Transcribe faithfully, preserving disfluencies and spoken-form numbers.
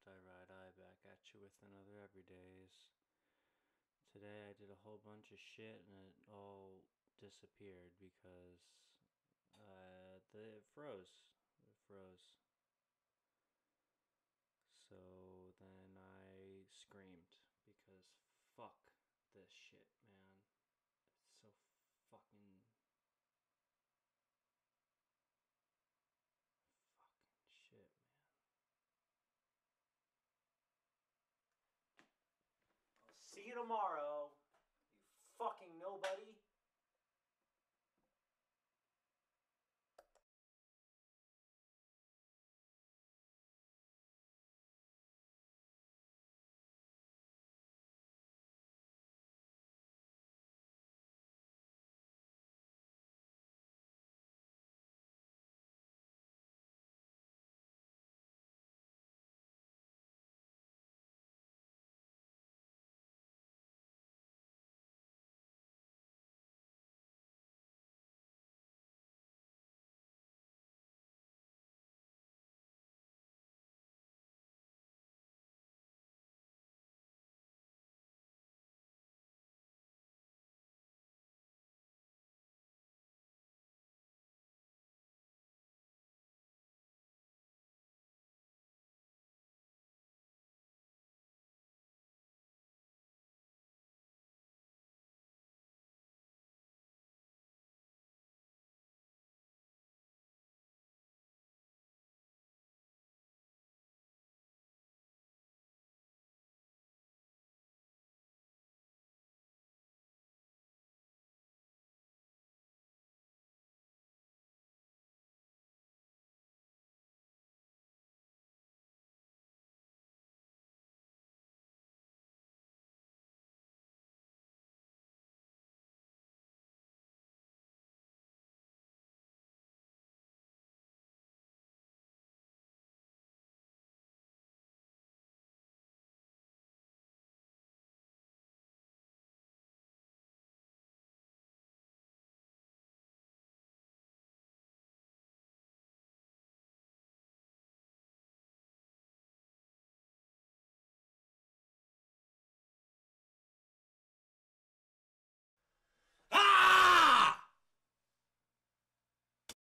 I Ride I back at you with another Everydays. Today I did a whole bunch of shit and it all disappeared because uh, the, it froze. It froze. So then I screamed because fuck this shit, man. It's so fucking. Fucking shit, man. I'll see you tomorrow.